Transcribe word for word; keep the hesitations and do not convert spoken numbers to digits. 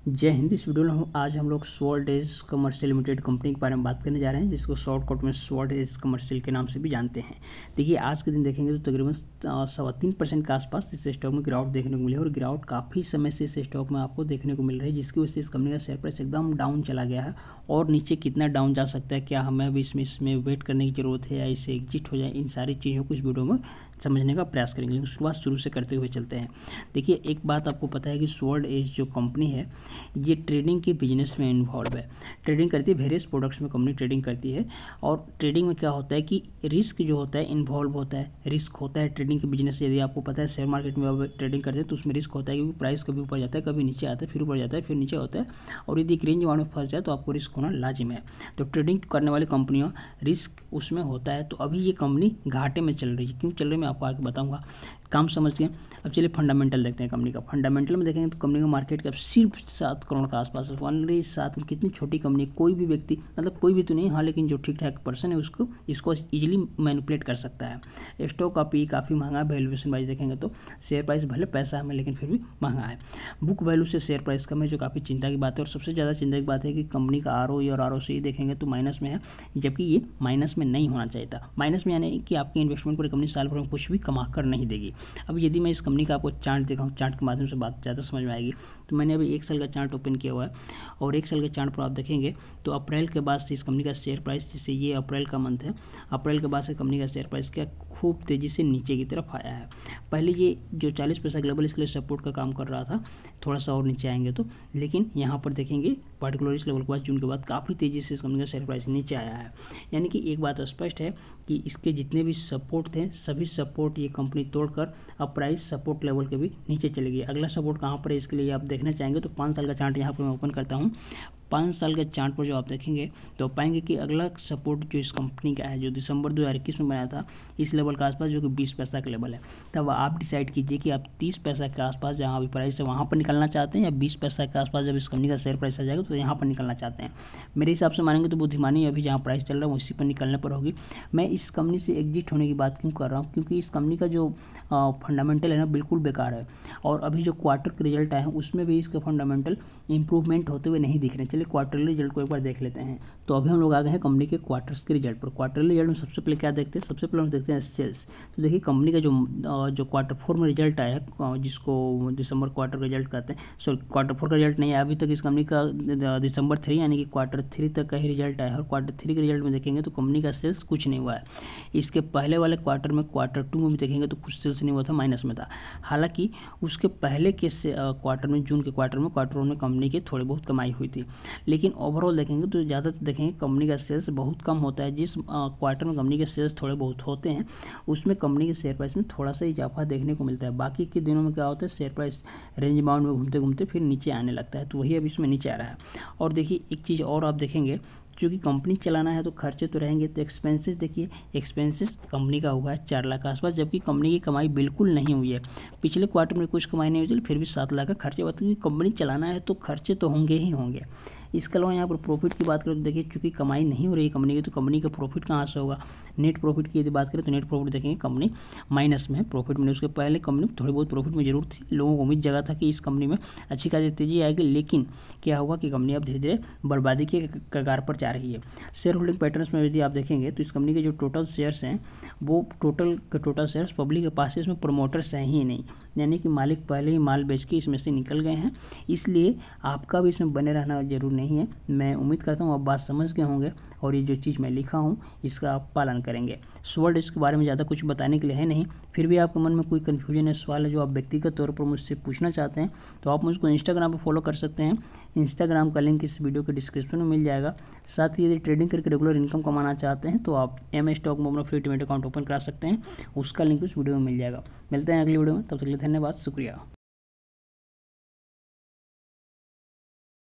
जय हिंद। इस वीडियो में हम आज हम लोग Sword Edge Commercial Limited company के बारे में बात करने जा रहे हैं, जिसको शॉर्टकट में स्वॉर्ड एज कमर्शियल के नाम से भी जानते हैं। देखिए, आज के दिन देखेंगे तो तकरीबन सवा तीन परसेंट के आसपास इस स्टॉक में गिरावट देखने को मिली है और गिरावट काफ़ी समय से इस स्टॉक में आपको देखने को मिल रही है, जिसकी वजह से इस कंपनी का शेयर प्राइस एकदम डाउन चला गया है। और नीचे कितना डाउन जा सकता है, क्या हमें अभी इसमें इसमें वेट करने की जरूरत है या इसे एग्जिट हो जाए, इन सारी चीज़ों को इस वीडियो में समझने का प्रयास करेंगे। उसके बाद शुरू से करते हुए चलते हैं। देखिए, एक बात आपको पता है कि स्वॉर्ड एज जो कंपनी है ये ट्रेडिंग के बिजनेस में इन्वॉल्व है। ट्रेडिंग करती है, वेरियस प्रोडक्ट्स में कंपनी ट्रेडिंग करती है। और ट्रेडिंग में क्या होता है कि रिस्क जो होता है इन्वॉल्व होता है, रिस्क होता है ट्रेडिंग के बिजनेस से। यदि आपको पता है शेयर मार्केट में आप ट्रेडिंग करते हैं तो उसमें रिस्क होता है, क्योंकि प्राइस कभी ऊपर जाता है, कभी नीचे आता है, फिर ऊपर जाता है, फिर नीचे होता है। और यदि एक रेंज वाउंड में फंस जाए तो आपको रिस्क होना लाजिम है। तो ट्रेडिंग करने वाली कंपनियों रिस्क उसमें होता है। तो अभी ये कंपनी घाटे में चल रही है। क्यों चल रही है मैं आपको आगे बताऊंगा, काम समझ गए। अब चलिए फंडामेंटल देखते हैं कंपनी का। फंडामेंटल में देखेंगे तो कंपनी का मार्केट कैप सिर्फ सात करोड़ के आसपास है। ओनली सात, कितनी छोटी कंपनी है। कोई भी व्यक्ति, मतलब कोई भी तो नहीं, हाँ, लेकिन जो ठीक ठाक पर्सन है उसको इसको इजीली मैनिपुलेट कर सकता है। स्टॉक का पी काफ़ी महंगा है। वैल्यूएशन वाइज देखेंगे तो शेयर प्राइस भले पैसा हमें, लेकिन फिर भी महंगा है। बुक वैल्यू से शेयर प्राइस कम है, जो काफ़ी चिंता की बात है। और सबसे ज़्यादा चिंता की बात है कि कंपनी का आर ओ ई और आर ओ सी देखेंगे तो माइनस में है, जबकि ये माइनस में नहीं होना चाहिए था। माइनस में यानी कि आपकी इन्वेस्टमेंट पर कंपनी साल भर में कुछ भी कमा कर नहीं देगी। अब यदि मैं इस कंपनी का आपको चार्ट दिखाऊं, चार्ट के माध्यम से बात ज़्यादा समझ में आएगी। तो मैंने अभी एक साल का चार्ट ओपन किया हुआ है और एक साल के चार्ट पर आप देखेंगे तो अप्रैल के बाद से इस कंपनी का शेयर प्राइस, जैसे ये अप्रैल का मंथ है, अप्रैल के बाद से कंपनी का शेयर प्राइस क्या खूब तेज़ी से नीचे की तरफ आया है। पहले ये जो चालीस पैसा के लेवल इसके लिए सपोर्ट का काम कर रहा था, थोड़ा सा और नीचे आएंगे तो, लेकिन यहाँ पर देखेंगे पर्टिकुलर इस लेवल के बाद जून के बाद काफ़ी तेज़ी से इस कंपनी का शेयर प्राइस नीचे आया है। यानी कि एक बात स्पष्ट है कि इसके जितने भी सपोर्ट थे सभी सपोर्ट ये कंपनी तोड़कर अब प्राइस सपोर्ट लेवल के भी नीचे चली गई। अगला सपोर्ट कहाँ पर है इसके लिए आप देखना चाहेंगे तो पाँच साल का चार्ट यहाँ पर मैं ओपन करता हूँ। पाँच साल के चार्ट पर जो आप देखेंगे तो पाएंगे कि अगला सपोर्ट जो इस कंपनी का है, जो दिसंबर दो हज़ार इक्कीस में बनाया था, इस लेवल के आसपास, जो कि बीस पैसा का लेवल है। तब आप डिसाइड कीजिए कि आप तीस पैसा के आसपास जहाँ अभी प्राइस है वहाँ पर निकलना चाहते हैं, या बीस पैसा के आसपास जब इस कंपनी का शेयर प्राइस आ जाएगा तो यहाँ पर निकलना चाहते हैं। मेरे हिसाब से मानेंगे तो बुद्धिमानी अभी जहाँ प्राइस चल रहा है उसी पर निकलने पर होगी। मैं इस कंपनी से एग्जिट होने की बात क्यों कर रहा हूँ, क्योंकि इस कंपनी का जो फंडामेंटल है ना बिल्कुल बेकार है। और अभी जो क्वार्टर के रिजल्ट आए हैं उसमें भी इसका फंडामेंटल इंप्रूवमेंट होते हुए नहीं दिख रहे। चलिए क्वार्टरली रिजल्ट को एक बार देख लेते हैं। तो अभी हम लोग आ गए हैं कंपनी के क्वार्टर्स के रिजल्ट पर। क्वार्टरली रिजल्ट में सबसे पहले क्या देखते हैं, सबसे पहले हम देखते हैं सेल्स। तो देखिए कंपनी का जो जो क्वार्टर फोर में रिजल्ट आया है, जिसको दिसंबर क्वार्टर का रिजल्ट कहते हैं, सॉरी क्वार्टर फोर का रिजल्ट नहीं आया अभी तक। इस कंपनी का दिसंबर थ्री यानी कि क्वार्टर थ्री तक का ही रिजल्ट आया है। और क्वार्टर थ्री के रिजल्ट में देखेंगे तो कंपनी का सेल्स कुछ नहीं हुआ है। इसके पहले वाले क्वार्टर में, क्वार्टर टू में भी देखेंगे तो कुछ सेल्स नहीं हुआ था, माइनस में था। हालांकि उसके पहले के क्वार्टर में, जून के क्वार्टर में, क्वार्टर में कंपनी की थोड़ी बहुत कमाई हुई थी। लेकिन ओवरऑल देखेंगे तो ज़्यादातर देखेंगे कंपनी का सेल्स बहुत कम होता है। जिस क्वार्टर में कंपनी के सेल्स थोड़े बहुत होते हैं उसमें कंपनी के शेयर प्राइस में थोड़ा सा इजाफा देखने को मिलता है। बाकी के दिनों में क्या होता है, शेयर प्राइस रेंज बाउंड में घूमते घूमते फिर नीचे आने लगता है। तो वही अब इसमें नीचे आ रहा है। और देखिए एक चीज़ और आप देखेंगे, क्योंकि कंपनी चलाना है तो खर्चे तो रहेंगे। तो एक्सपेंसेस देखिए, एक्सपेंसेस कंपनी का हुआ है चार लाख के आसपास, जबकि कंपनी की कमाई बिल्कुल नहीं हुई है। पिछले क्वार्टर में कुछ कमाई नहीं हुई, फिर भी सात लाख का खर्चे होते हैं। कंपनी चलाना है तो खर्चे तो होंगे ही होंगे। इसके अलावा यहाँ पर प्रॉफिट की बात करें तो देखिए, चूंकि कमाई नहीं हो रही है कंपनी की, तो कंपनी का प्रॉफिट कहाँ से होगा। नेट प्रॉफिट की यदि बात करें तो नेट प्रॉफिट देखेंगे कंपनी माइनस में है। प्रॉफिट में उसके पहले कंपनी थोड़ी बहुत प्रॉफिट में जरूर थी। लोगों को उम्मीद जगह था कि इस कंपनी में अच्छी खासी तेजी आएगी, लेकिन क्या हुआ कि कंपनी अब धीरे धीरे बर्बादी के कगार पर जा रही है। शेयर होल्डिंग पैटर्न्स में यदि आप देखेंगे तो इस कंपनी के जो टोटल शेयर्स हैं वो टोटल के टोटल शेयर्स पब्लिक के पास है, इसमें प्रोमोटर्स हैं ही नहीं। यानी कि मालिक पहले ही माल बेच के इसमें से निकल गए हैं। इसलिए आपका भी इसमें बने रहना जरूरी नहीं है। मैं उम्मीद करता हूँ आप बात समझ गए होंगे और ये जो चीज़ मैं लिखा हूँ इसका आप पालन करेंगे। स्वॉर्ड इसके बारे में ज़्यादा कुछ बताने के लिए है नहीं। फिर भी आपके मन में कोई कन्फ्यूजन है, सवाल है जो आप व्यक्तिगत तौर पर मुझसे पूछना चाहते हैं तो आप मुझको इंस्टाग्राम पर फॉलो कर सकते हैं। इंस्टाग्राम का लिंक इस वीडियो के डिस्क्रिप्शन में मिल जाएगा। साथ ही यदि ट्रेडिंग करके रेगुलर इनकम कमाना चाहते हैं तो आप एम स्टॉक में अपना फ्री डीमैट अकाउंट ओपन करा सकते हैं। उसका लिंक उस वीडियो में मिल जाएगा। मिलते हैं अगली वीडियो में, तब तक के लिए धन्यवाद, शुक्रिया।